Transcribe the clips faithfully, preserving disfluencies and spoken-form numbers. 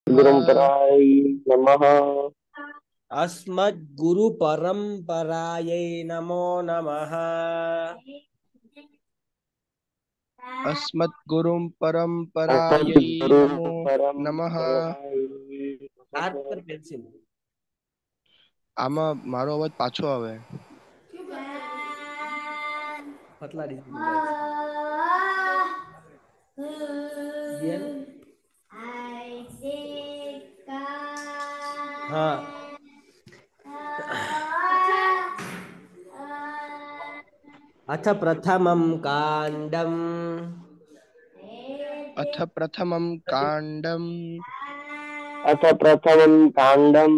गुरुपराय नमः। अस्मद्गुरु परंपरायै नमो नमः। अस्मद्गुरुं परंपरायै अस्मद्गुरु नमो नमः। परंपराय हाथ नमः। पर पेंसिल। આમાં મારો અવાજ પાછો આવે. पतला दीजिए गाइस। हाँ। अथ प्रथमं कांडम अथ प्रथमं कांडम अथ प्रथमं कांडम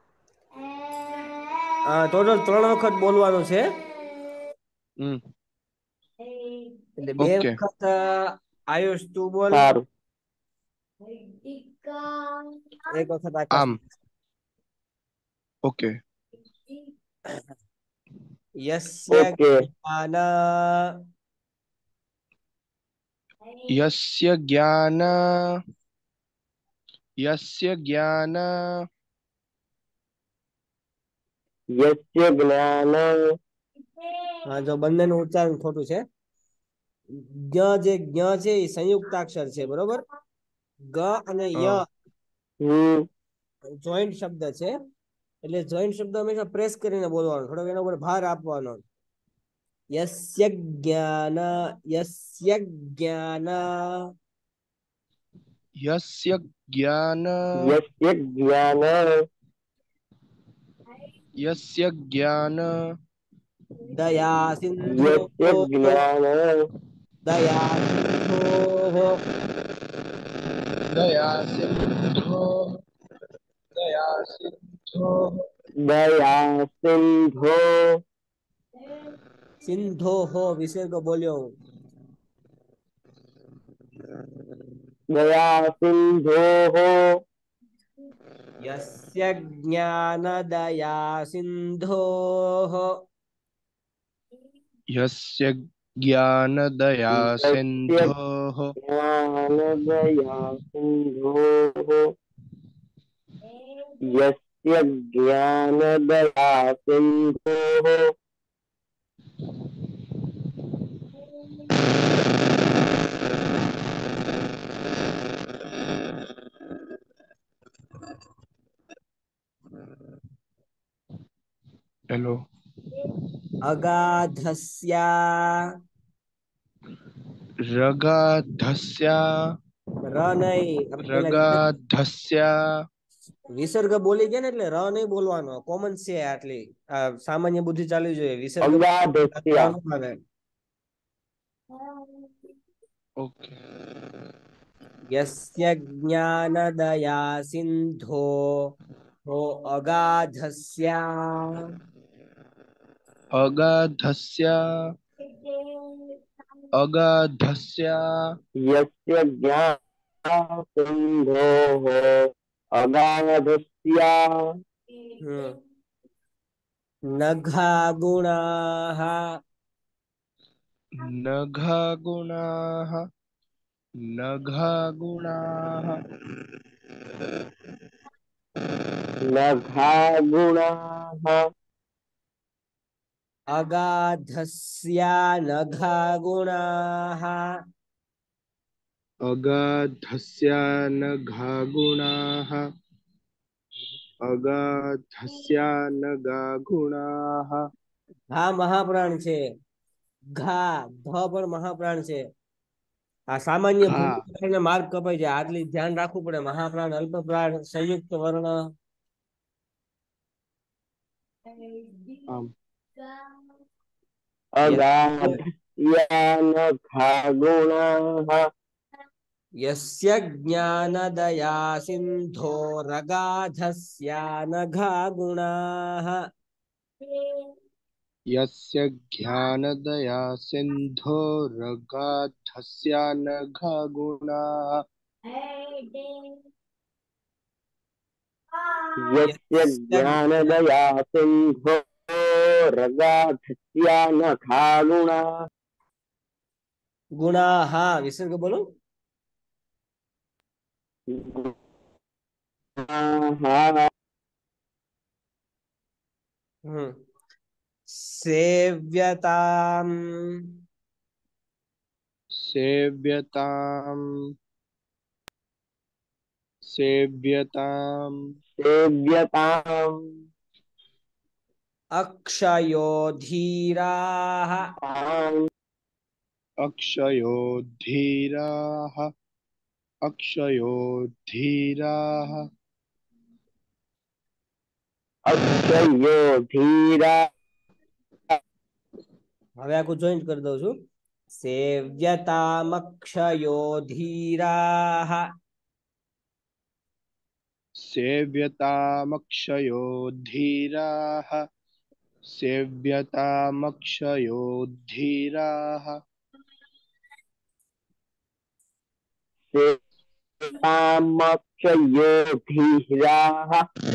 टोटल त्रण वखत बोलवानुं छे हम्म એટલે બે ઓકે વખત આયુષ તું બોલ सारू એક વખત આકાશ આમ ઓકે यस्य ओके ज्ञान यस्य ज्ञान यस्य ज्ञान यस्य ज्ञान हाँ जो બંનેનું ઉચ્ચારણ ખોટું છે જ્ઞ જે જ્ઞ છે એ સંયુક્તાક્ષર છે બરોબર ગ અને ય हम्म જોઈન્ટ શબ્દ છે એટલે જોઈન્ટ શબ્દ હંમેશા પ્રેસ કરીને બોલવાનો થોડો એના ઉપર ભાર આપવાનો यस्य ज्ञान यस्य ज्ञान यस्य ज्ञान यस्य ज्ञान यस्य ज्ञान दया सिंधो यस्य ज्ञान दया सिंधो दया सिंधो दया सिंधो दया सिंधो सिंधो हो विसर्ग बोल्यो दया सिंधो यस्य ज्ञान दया सिंधो यस्य ज्ञान दया यस्य सिंधोः ज्ञान दया सिंधो यस्य ज्ञान दया सिंधो हेलो अगाधस्या रगाधस्या र नहीं अब પેલા रगाधस्या વિસર્ગ બોલી ગયા ને એટલે ર નહીં બોલવાનો કોમન છે આટલી આ સામાન્ય બુદ્ધિ ચાલવી જોઈએ વિસર્ગ अगाधस्य ર નો આવે ओके यस्य ज्ञानदया सिंधो हो अगाधस्या अगाधस्या अगाधस्या यस्य ज्ञान सिंधो अगाधस्य नघा गुणाः नघागुणाः नघागुणाः नघा गुणाः अगाधस्या नघा गुणाः अगाधस्या नघागुणाः अगाधस्या नघागुणाः घा महाप्राण છે ઘા ધ પણ મહાપ્રાણ છે આ સામાન્ય ઘા ભૂમિ માર્ગ કપાઈ જાય આટલી ધ્યાન રાખવું પડે મહાપ્રાણ અલ્પપ્રાણ સંયુક્ત વર્ણ आम अगाधस्य नघा गुणाः यस्य ज्ञानदया सिंधो रगाधस्या नघा गुणाः यस्य ज्ञानदया सिंधो रगाधस्या नघागुणाः यस्य ज्ञानदया सिंधो रगाधस्य नखा गुणा गुणाः विसर्ग बोलो हम्म सेव्यताम् सेव्यताम् सेव्यताम् सेव्यताम् अक्षयो धीराः ताम् अक्षयो धीराः अक्षयो धीराः अक्षयो धीरा હવે આખું જોઈન્ટ કરી દઉં છું सेव्यतामक्षयो धीराः सेव्यतामक्षयो धीराः सेव्यतामक्षयो धीराः सेव्यतामक्षयो धीराः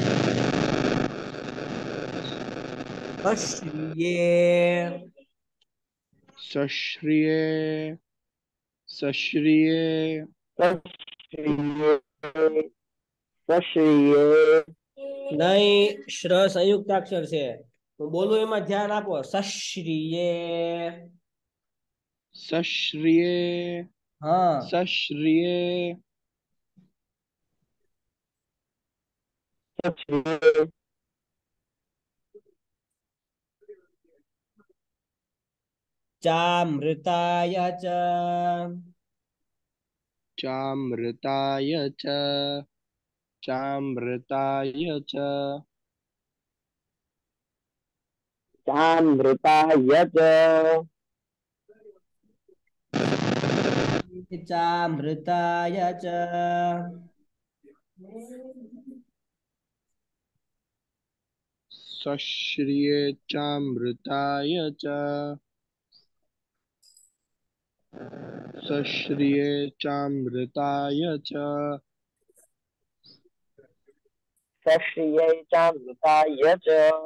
सश्रिये सश्रिये सश्रिये सश्रिये सश्रिये नहीं श्र संयुक्ताक्षर છે હું બોલું એમાં ધ્યાન આપો સશ્રિये सश्रिये हाँ सश्रिये सश्रिये चामृताय च चामृताय च चामृताय च चामृताय च चामृताय च सश्रिये चामृताय च सश्रिये चामृताय च सश्रिये चामृताय च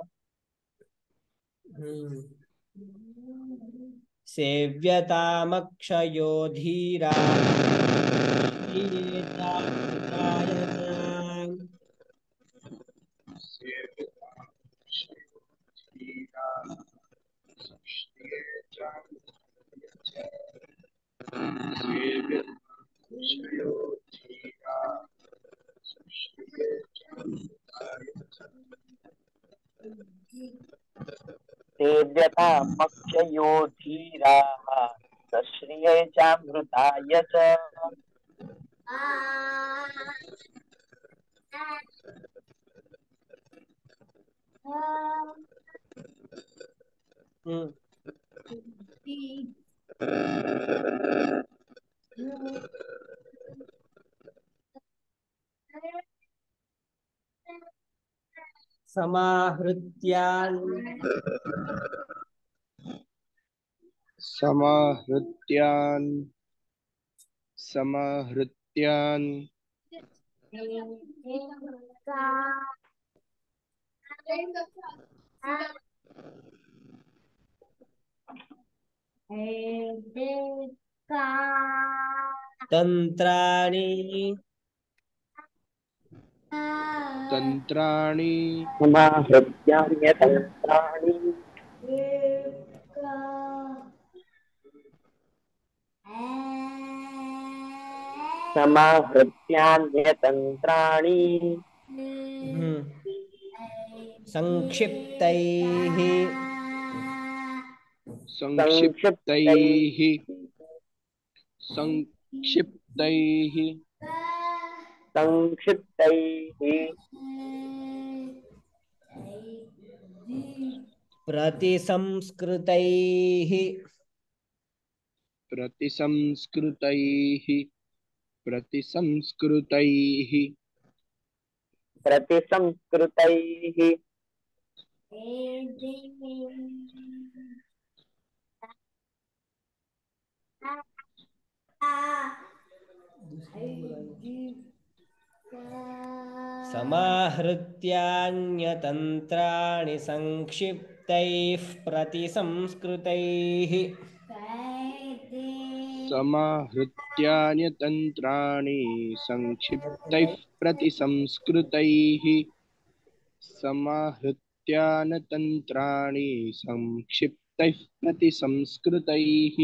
सेव्यतामक्षयो धीरा सश्रिये चामृताय च सेव्यतामक्षयो धीराः सश्रिये चामृताय च हम्म समाहृत्यान् समाहृत्यान् समाहृत्यान् तन्त्राणि तन्त्राणि समाहृत्यान्यतन्त्राणि समाहृत्यान्यतन्त्राणि हम्म संक्षिप्तैः संक्षिप्तैः संक्षिप्तैः संक्षिप्तैः प्रतिसंस्कृतैः प्रतिसंस्कृतैः प्रतिसंस्कृतैः प्रतिसंस्कृतैः समाहृत्यान्यतन्त्राणि संक्षिप्तैः प्रतिसंस्कृतैः समाहृत्यान्यतन्त्राणि संक्षिप्तैः प्रतिसंस्कृतैः समाहृत्यान्यतन्त्राणि संक्षिप्तैः प्रतिसंस्कृतैः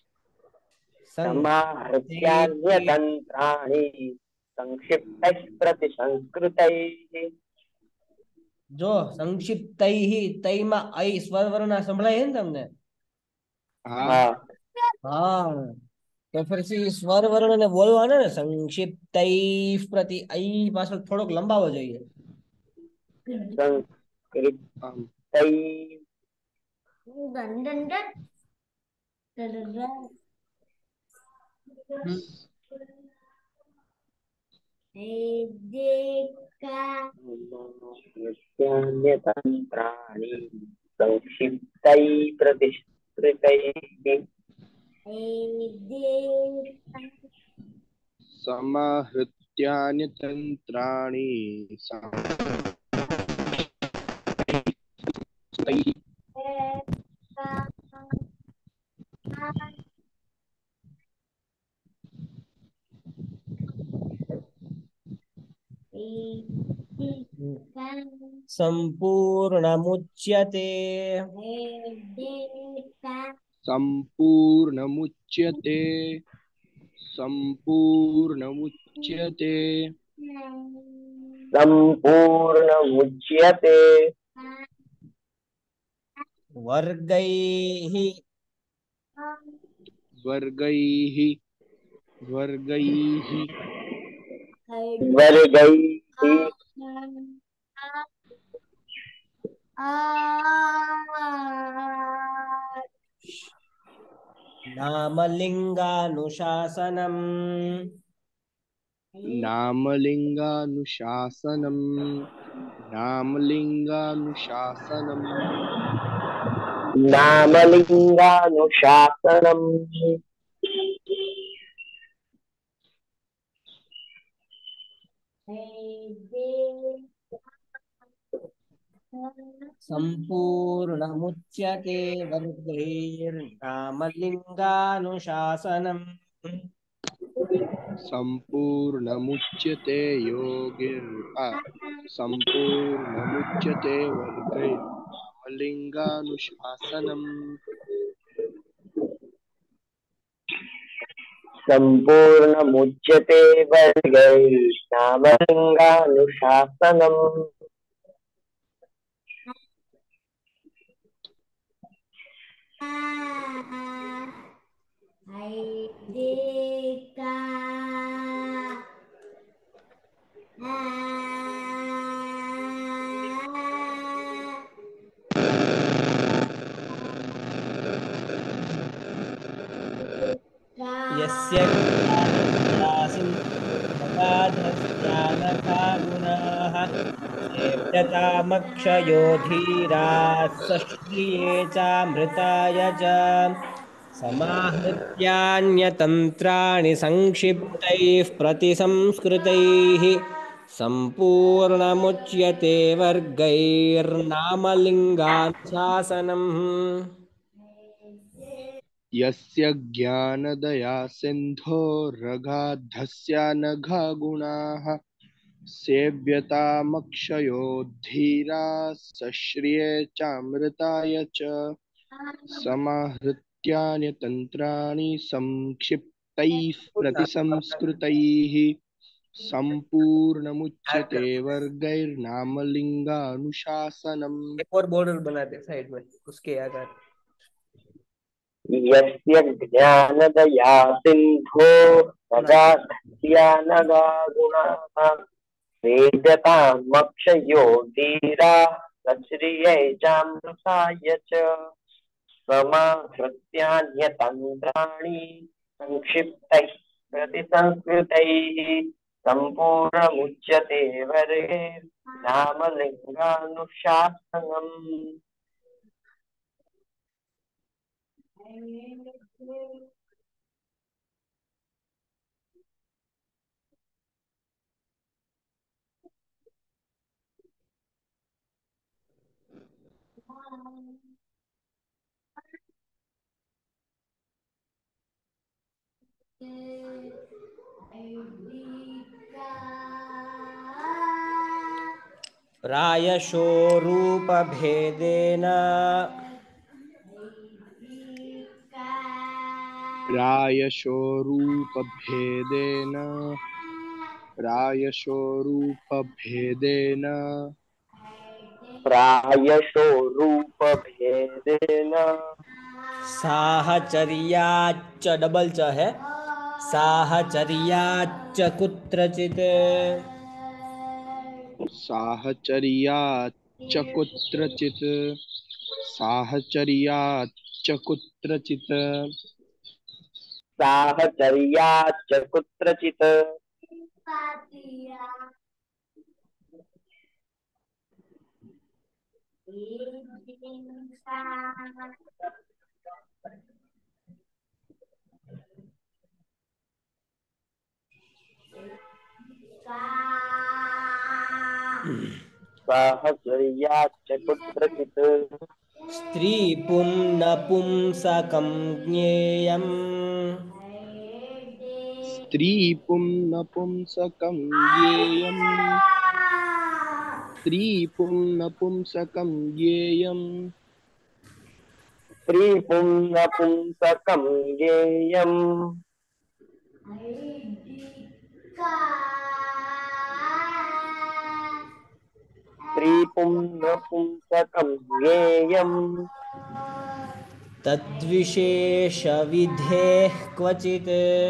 समाहृत्यान्यतन्त्राणि संक्षिप्तैः प्रतिसंस्कृतैः જો સંક્ષિપ્તૈ તૈમાં ऐ સ્વર વર્ણ સંભળાય છે ને તમને? हाँ हाँ હા તો પછી સ્વર વર્ણ ને બોલવાના ને સંક્ષિપ્તૈ પ્રતિ ऐ પાછળ થોડોક લંબાવો જોઈએ. संस्कृतैः आम् समाहृत्यान्यतन्त्राणि संक्षिप्तैः प्रतिसंस्कृतैः समाहृत्यान्यतन्त्राणि संक्षिप्तैः સંપૂર્ણમુચ્યતે सम्पूर्णमुच्यते सम्पूर्णमुच्यते सम्पूर्णमुच्यते વર્ગૈः वर्गैः वर्गैः वर्गैः नामलिङ्गानुशासनम् नामलिङ्गानुशासनम् नामलिङ्गानुशासनम् नामलिङ्गानुशासनम् सम्पूर्णमुच्यते वर्गैर्नामलिङ्गानुशासनम् सम्पूर्णमुच्यते योगिर् आ, सम्पूर्णमुच्यते वर्गैर्नामलिङ्गानुशासनम् सम्पूर्णमुच्यते वर्गैर्नामलिङ्गानुशासनम् यस्य ज्ञानदासिन्नगाधस्यानघा गुणाः सेव्यतामक्षयो धीराः सश्रिये चामृताय च समाहृत्यान्यतन्त्राणि संक्षिप्तैः प्रतिसंस्कृतैः सम्पूर्णमुच्यते वर्गैर्नामलिङ्गानुशासनम् यस्य ज्ञानदया सिन्धो रगाधस्या गुणाः सेव्यतामक्षयो धीरा सश्रिये चामृताय च समाहृत्यान्यतन्त्राणि संक्षिप्तैः प्रतिसंस्कृतैः सम्पूर्णमुच्यते वर्गैर्नामलिङ्गानुशासनम् एक और बॉर्डर बना दे साइड में उसके आकार यस्य ज्ञानदया सिन्धो रगाधस्या नगा गुणाः वेदतामक्षयो धीरा सश्रिये चामृताय च समाहृत्यान्यतन्त्राणि संक्षिप्तैः प्रतिसंस्कृतैः सम्पूर्णमुच्यते वर्गे नामलिङ्गानुशासनम् प्रायशो रूपभेदेन प्रायशो रूपभेदेन प्रायशो रूपभेदेन प्रायशो रूपभेदेन साहचर्याच्च डबल च है साहचर्याच्च कुत्रचित् साहचर्याच्च कुत्रचित् साहचर्याच्च कुत्रचित् साहचर्याच्च कुत्रचित् साहचर्याच्च कुत्रचित् स्त्री पुंनपुंसकं ज्ञेयम् स्त्री पुंनपुंसकं ज्ञेयम् स्त्री पुंनपुंसकं ज्ञेयम् स्त्रीपुंनपुंसकं ज्ञेयम् स्त्रीपुंनपुंसकं ज्ञेयम् तद्विशेषविधेः क्वचित्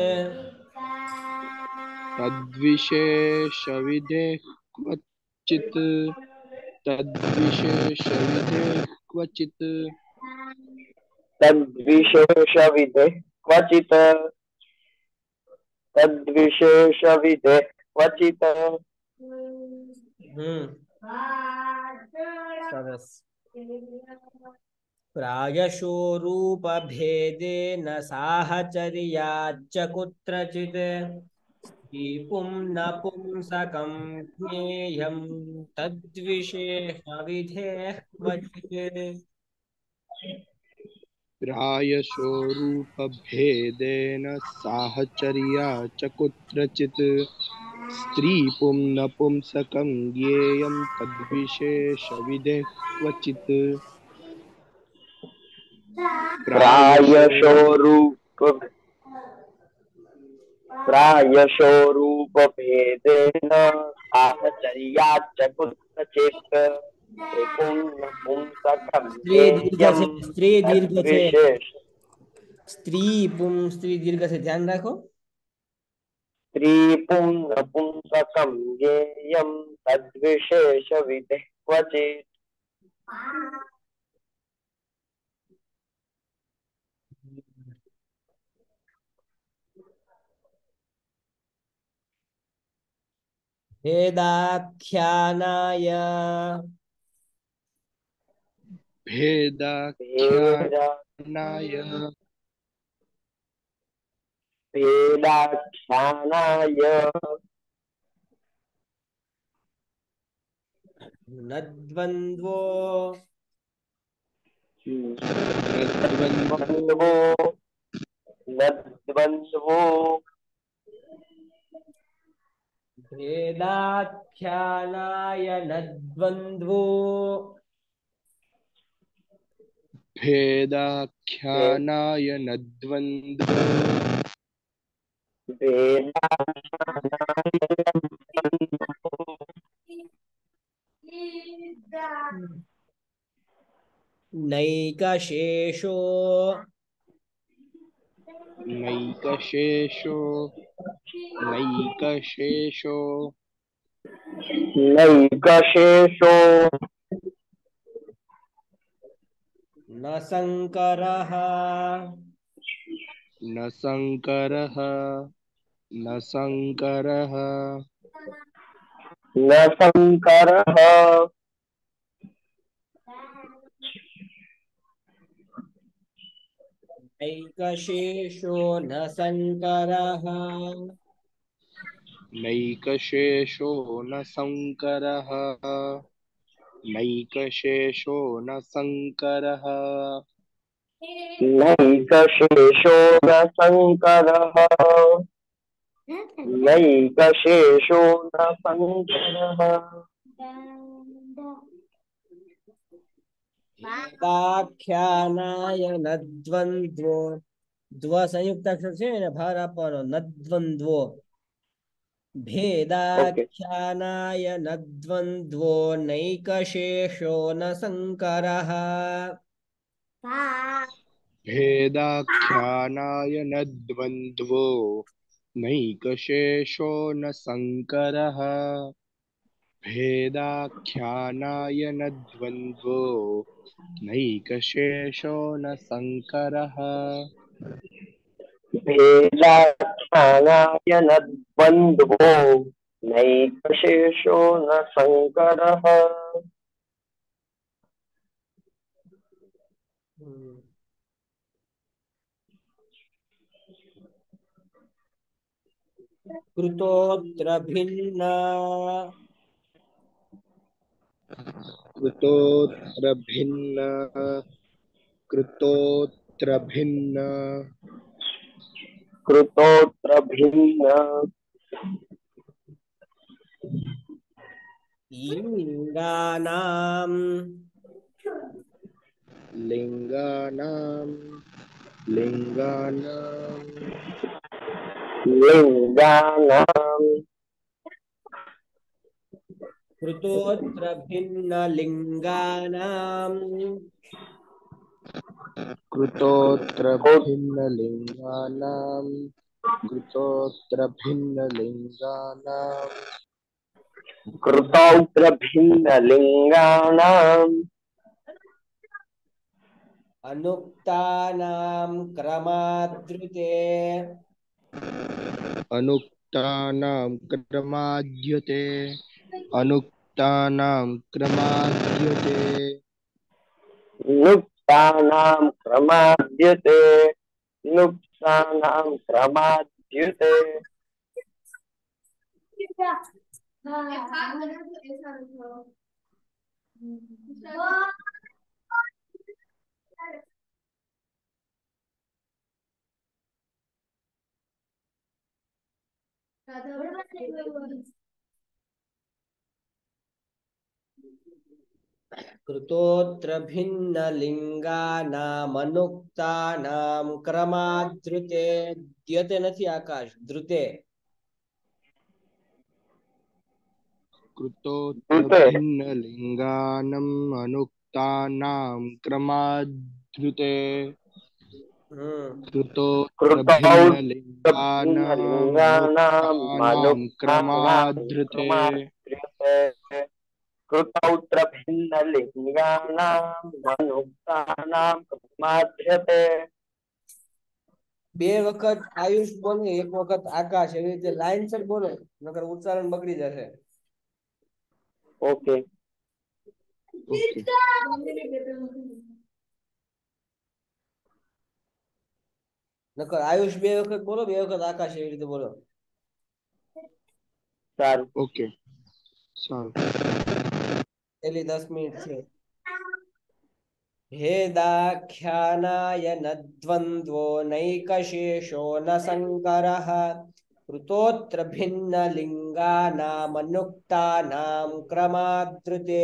तद्विशेषविधेः क्वचित् तद्विशेषविधेः क्वचित् तद्विशेषविधे क्वचित् तद्विशेषविधे क्वचित् हम्म सरस प्रायशो रूपभेदेन साहचर्याच्च कुत्रचित् पुंनपुंसकं ज्ञेयं तद्विशेषविधेः क्वचित् प्रायशो रूपभेदेन साहचर्याच्च कुत्रचित् स्त्री पुंनपुंसकं ज्ञेयं तद्विशेषविधेः क्वचित् प्रायशो रूप प्रायशो रूपभेदेन साहचर्याच्च कुत्रचित् पुंनपुंसकं स्त्री दीर्घ ज्ञेयम् से स्त्री दीर्घ से तद्विशेष स्त्री पुं स्त्री दीर्घ से ध्यान रखो स्त्रीपुंनपुंसकं ज्ञेयं तद्विशेषविधे क्वचित् भेदाख्यानाय भेदाख्यानाय भेदाख्यानाय नद्वन्द्वो नद्वन्द्वो नद्वन्द्वो भेदाख्यानाय नद्वन्द्वो भेदाख्यानाय नद्वन्द्वो नैकशेषो नैकशेषो नैकशेषो नैकशेषो न संकरः न संकरः न संकरः न संकरः नैकशेषो न संकरः नैकशेषो न संकरः नैकशेषो न संकरः नैकशेषो न संकरः नैकशेषो न संकरः દાખ્યાનાય નદ્વંદ્વો દ્વ સંયુક્તાક્ષર છે એને ભાર આપવાનો નદ્વંદ્વો ભેદાખ્યાનાય નદ્વંદ્વો નૈકશેષો ન સંકરઃ भेदाख्यानाय न द्वन्द्वो नैकशेषो न संकरः भेदाख्यानाय न द्वन्द्वो नैकशेषो न संकरः भेदाख्यानाय न द्वन्द्वो नैकशेषो न संकरः कृतोत्र भिन्न कृतोत्र भिन्न कृतोत्र भिन्न कृतोत्र भिन्न लिंगानां लिंगानां लिंगानां लिंगानां कृतोत्र भिन्न लिंगानां कृतोत्र भिन्न लिंगानां कृतोत्र भिन्न लिंगानां कृतौत्र भिन्न लिंगानां अनुक्तानां क्रमाद्रुते अनुक्तानां क्रमाद्यते अनुक्तानां क्रमाद्यते नुक्तानां क्रमाद्यते नुक्तानां क्रमाद्यते कृतोत्र भिन्न लिंगानां अनुक्तानां क्रमाद्रुते द्यते નથી આકાશ ધ્રુતે कृतोत्र भिन्न लिंगानां अनुक्तानां क्रमाद्यते कृतोत्र भिन्न लिंगानां अनुक्तानां क्रमाद्यते कृतौत्र भिन्न लिंगानां अनुक्तानां क्रमाद्यते બે વખત આયુષ બોલે એક વખત આકાશ એવી રીતે લાઈનસર બોલો નકર ઉચ્ચારણ બગડી જશે ओके ओके નકર આયુષ બે વખત બોલો બે વખત આકાશ એવી રીતે બોલો સારું ओके सारू એલી દસ મિનિટ છે भेदाख्यानाय नद्वन्द्वो नैकशेषो न संकरः कृतोत्र भिन्न लिंगानामनुक्तानां क्रमाद्रुते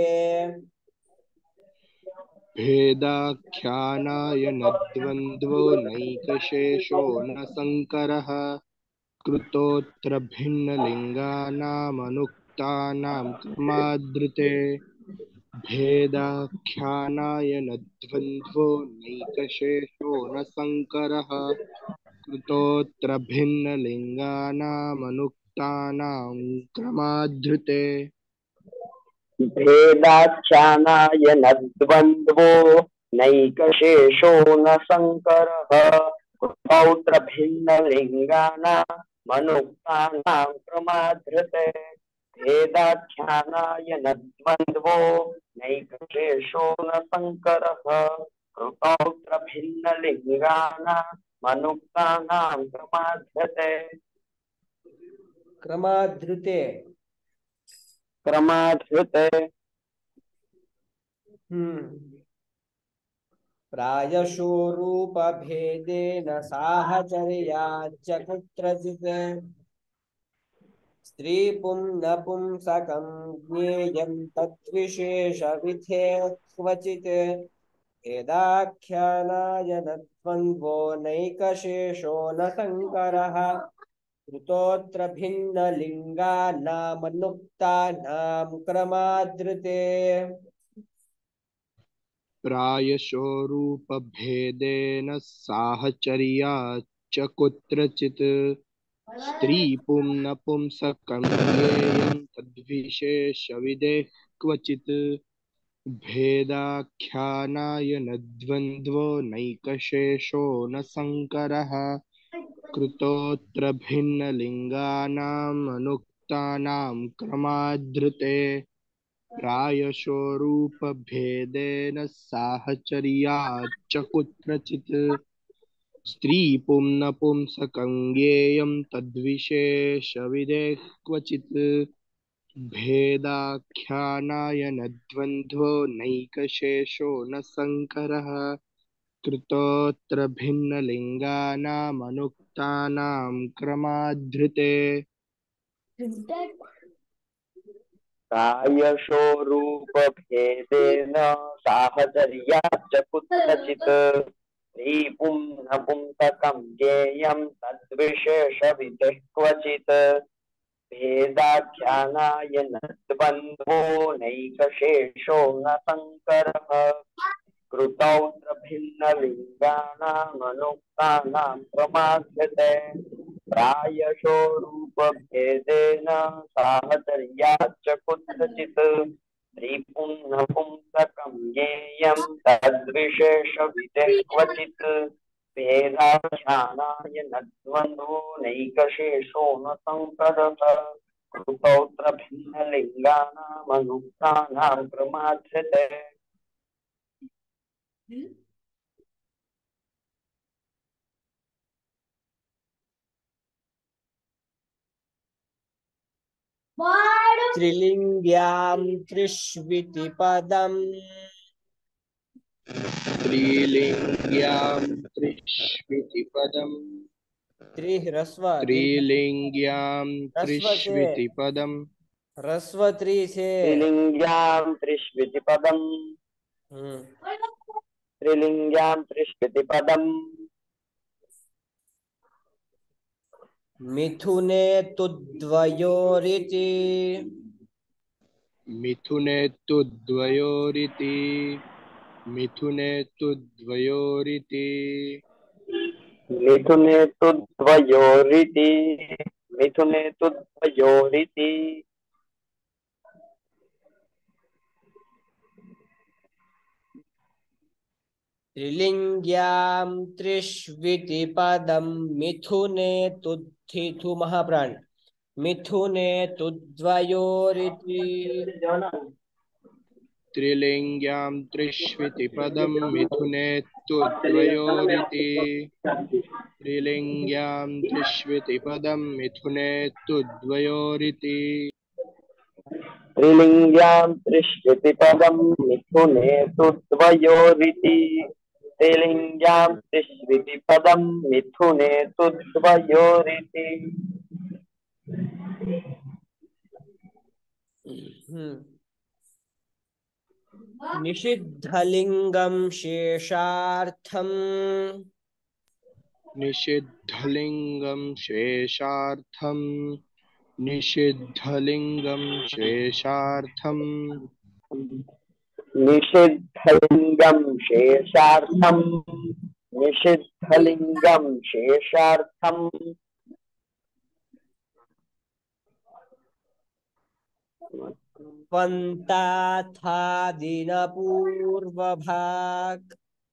भेदाख्यानाय नद्वन्द्वो नैकशेषो न संकरः कृतोत्र भिन्न लिंगानामनुक्तानां क्रमाद्रुते भेदाख्यानाय नद्वन्द्वो नैकशेषो न संकरः कृतोत्र भिन्न लिंगानामनुक्तानां क्रमाद्रुते भेदाख्यानाय नद्वन्द्वो नैकशेषो न संकरः कृतौत्र भिन्न लिंगानामनुक्तानां क्रमाद्यते भेदाख्यानाय नद्वन्द्वो नैकशेषो न संकरः कृतौत्र भिन्न लिंगानामनुक्तानां क्रमाद्यते क्रमाद्रुते क्रमाद्यते हम्म प्रायशो रूप भेदेन साहचर्याच्च कुत्रचित् स्त्री पुंनपुंसकं ज्ञेयं तद्विशेषविधे क्वचित् भेदाख्यानाय न द्वन्द्वो नैकशेषो न संकरः कृतोऽत्र भिन्नलिङ्गानामनुक्तानां क्रमादृते प्रायशो रूपभेदेन साहचर्या च कुत्रचित् स्त्रीपुं नपुंसकं ज्ञेयं तद्विशेषविदेः क्वचित् भेदाख्यानाय न द्वन्द्वो नैकशेषो न संकरः कृतोऽत्र भिन्नलिङ्गानाम् अनुक्तानां क्रमादृते प्रायशो रूपभेदेन साहचर्याच्च कुत्रचित् स्त्रीपुं नपुंसकं ज्ञेयं तद्विशेषविदेः क्वचित् भेदाख्यानाय न द्वन्द्वो नैकशेषो न संकरः कृतोऽत्र भिन्नलिङ्गानामनुक्तानां क्रमाधृते प्रायशो रूपभेदेन साहचर्याच्च कुत्रचित् स्त्रीपुं नपुंसकं ज्ञेयं तद्विशेषविदेः क्वचित् भेदाख्यानाय न द्वन्द्वो नैकशेषो न संकरः कृतौत्र भिन्नलिङ्गानामनुक्तानां क्रमाद्यते प्रायशो रूपभेदेन साहचर्याच्च कुत्रचित् स्त्रीपुं नपुंसकं ज्ञेयं तद्विशेषविदेः क्वचित् भेदाख्यानाय न द्वन्द्वो नैकशेषो न संकरः कृतौत्र भिन्नलिङ्गानामनुक्तानां क्रमाद्यते त्रिलिङ्ग्यां त्रिष्विति पदम् त्रिलिङ्ग्यां त्रिष्विति पदम् त्रिह्रस्व त्रिलिङ्ग्यां ह्रस्व से त्रिष्विति पदम् ह्रस्व त्रि से त्रिलिङ्ग्यां त्रिष्वितिपदम् हम्म त्रिलिङ्ग्यां त्रिष्वितिपदम् मिथुने तु द्वयोरिति मिथुने तु द्वयोरिति मिथुने तु द्वयोरिति मिथुने तु द्वयोरिति मिथुने तु द्वयोरिति त्रिलिङ्ग्यां त्रिष्विति पदं मिथुने तुद्धितु महाप्राण मिथुने तु द्वयोरिति त्रिलिङ्ग्यां त्रिष्विति पदं मिथुने तु द्वयोरिति त्रिलिङ्ग्यां त्रिष्विति पदं मिथुने तु द्वयोरिति त्रिलिङ्ग्यां त्रिष्वितिपदं मिथुने तु द्वयोरिति त्रिलिङ्ग्यां त्रिष्वितिपदं मिथुने तु द्वयोरिति निषिद्धलिङ्गं शेषार्थम् निषिद्धलिङ्गं शेषार्थम् निषिद्धलिङ्गं शेषार्थम् निषिद्धलिङ्गं शेषार्थम् निषिद्धलिङ्गं शेषार्थम् त्वन्ताथादिनपूर्वभाक्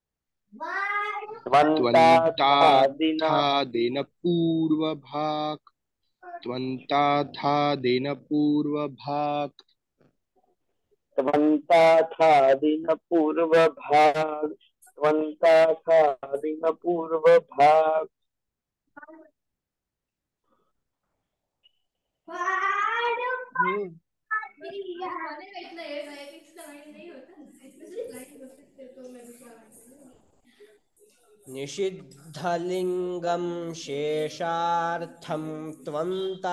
त्वन्ताथादिनपूर्वभाक् त्वन्ताथादिनपूर्वभाक् त्वन्ताथादिनपूर्वभाक् त्वन्ताथादिनपूर्वभाक् निषिद्धलिङ्गं शेषार्थं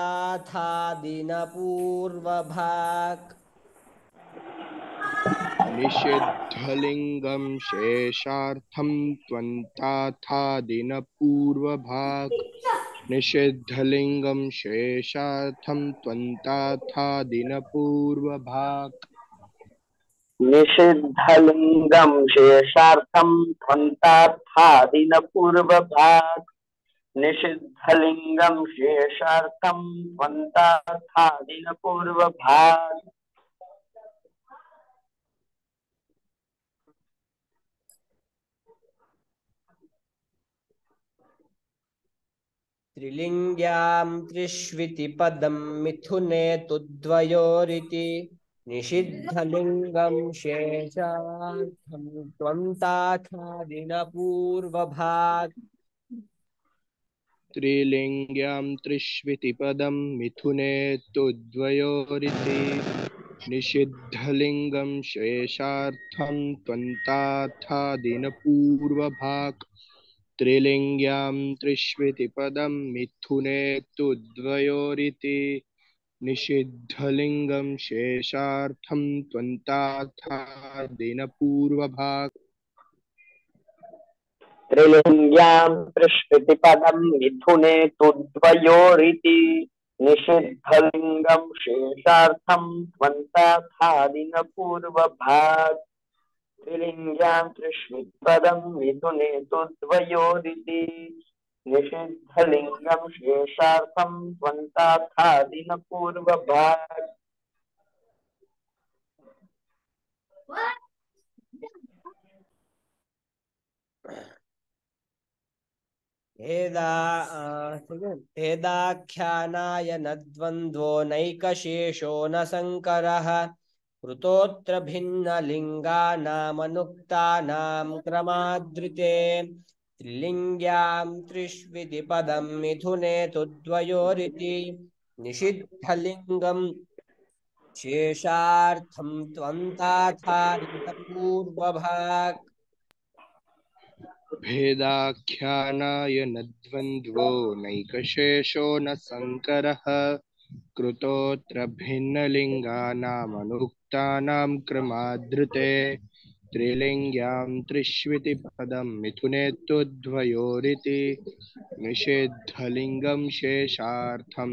त्वन्ताथादिनपूर्वभाक् निषिद्धलिङ्गं शेषार्थं त्वन्ताथादिनपूर्वभाक् निषिद्धलिङ्गं शेषार्थं त्वन्ताथादिनपूर्वभाक् निषिद्धलिङ्गं शेषार्थं त्वन्तार्थादिनपूर्वभाक् निषिद्धलिङ्गं शेषार्थं त्वन्तार्थादिनपूर्वभाक् त्रिलिङ्ग्यां त्रिष्विति पदं मिथुने तु द्वयोरिति निषिद्धलिङ्गं शेषार्थं त्वन्ताथादिनपूर्वभाक् त्रिलिङ्ग्यां त्रिष्विति पदं मिथुने तु द्वयोरिति निषिद्धलिङ्गं शेषार्थं त्वन्ताथादिनपूर्वभाक् त्रिलिङ्ग्यां त्रिष्विति पदं मिथुने तु द्वयोरिति निषिद्धलिङ्गं शेषार्थं त्वन्ताथादिनपूर्वभाक् त्रिलिङ्ग्यां त्रिष्वितिपदं मिथुने तु द्वयोरिति निषिद्धलिङ्गं शेषार्थं त्वन्ताथादिनपूर्वभाक् त्रिलिङ्ग्यां त्रिष्वितिपदं मिथुने तु द्वयोरिति निषिद्धलिङ्गं शेषार्थं त्वन्ताथादिनपूर्वभाक् भेदा भेदाख्यानाय न द्वन्द्वो नैकशेषो न संकरः कृतोऽत्र भिन्नलिङ्गानामनुक्तानां क्रमादृते त्रिलिङ्ग्यां त्रिष्विति पदं मिथुने तु द्वयोरिति निषिद्धलिङ्गं शेषार्थं त्वन्ताथादिनपूर्वभाक् भेदाख्यानाय न द्वन्द्वो नैकशेषो न संकरः कृतोऽत्र भिन्नलिङ्गानामनुक्तानां क्रमादृते त्रिलिङ्ग्यां त्रिष्विति पदं मिथुने तु द्वयोरिति निषिद्धलिङ्गं शेषार्थं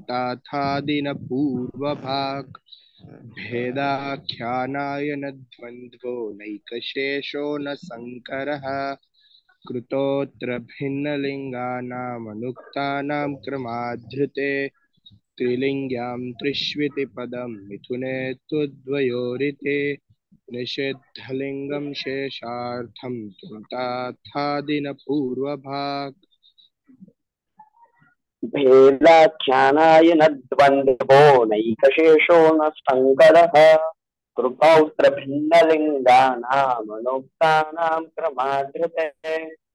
त्वन्ताथादिनपूर्वभाक् भेदाख्यानाय न द्वन्द्वो नैकशेषो न संकरः कृतोऽत्र भिन्नलिङ्गानामनुक्तानां क्रमाधृते त्रिलिङ्ग्यां त्रिष्विति पदं मिथुने तु द्वयोरिति निषिद्धलिङ्गं शेषार्थं त्वन्ताथादिनपूर्वभाक् भेदाख्यानाय न द्वन्द्वो नैकशेषो न संकरः कृतौत्र भिन्नलिङ्गानामनुक्तानां क्रमादृते